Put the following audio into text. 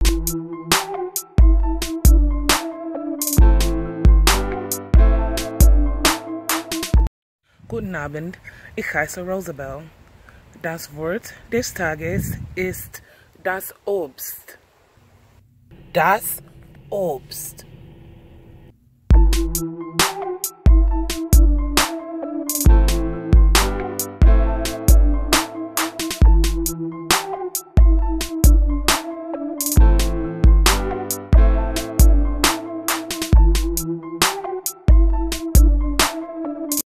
Guten Abend, ich heiße Rosabelle. Das Wort des Tages ist das Obst. Das Obst.